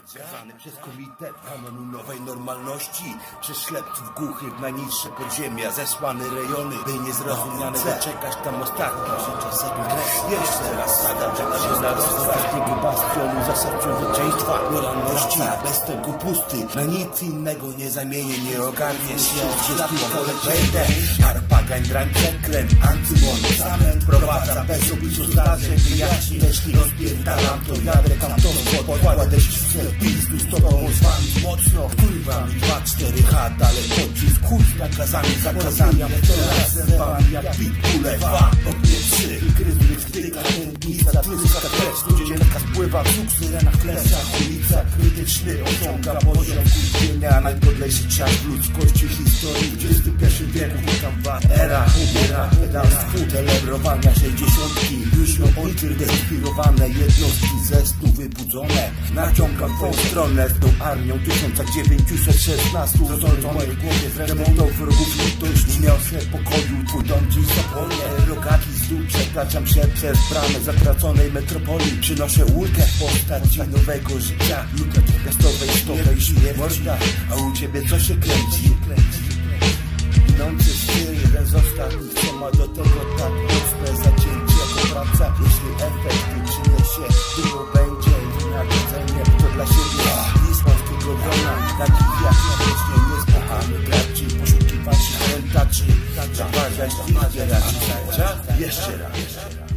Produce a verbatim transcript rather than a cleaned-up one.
skazany przez komitet anonimowej normalności, przez ślepców głuchych na niższe podziemia, zesłane rejony, by niezrozumiane doczekać tam ostatnio życia segregacji. Jeszcze raz sadam, że się na ostatniego bastionu zasad człowieczeństwa, moralności, bez tego pusty, na nic innego nie zamienię, nie ogarnię się, gdzieś tylko lepejdę. Harpagań, drań, przekręt, antymon, zamęt, prowadza bez opisu zdarzeń, wyjaśni, jeśli rozpierdalam to jadę, tam to podkładę się pizdu z tobą zwalić mocno, kurwa mi dwa cztery H, ale pocisk, chuj z nakazami, zakazami, a teraz zębami jak pitbulle, dwa, ognie trzy, gryzły wtyka, tętnica, tryska, krew, studzienka spływa, cuk, syrena w kleszach, ulica, krytyczny, osiąga poziom kurwienia, najpodlejszy czas ludzkości historii, dwudziesty pierwszy wieku, kamwa, era, ubiera, pedał, celebrowania sześćdziesiątki, już ją ojczy despirowane jednostki ze stu wybudzone, naciągam twą stronę z tą armią tysiąc dziewięćset szesnaście, to w mojej głowie zremontą wrogów litość, niosę pokoju, twój dom dziś zapomnę, rogaci z dół, przekraczam się przez bramę zatraconej metropolii, przynoszę ulgę w postaci nowego życia lub natychmiastowej stopy śmierci, a u ciebie co się kręci? Minący styl, jeden z ostatnich, co ma do tego tak mocne zacięcie jako praca, jeśli efekty przyniesie, dużo będzie wynagrodzenie, to dla siebie pismańskiego grona, takich jak ja wiecznie niespokojny graczy, poszukiwaczy, rentaczy, zaważać, lidzie raczej, jeszcze raz.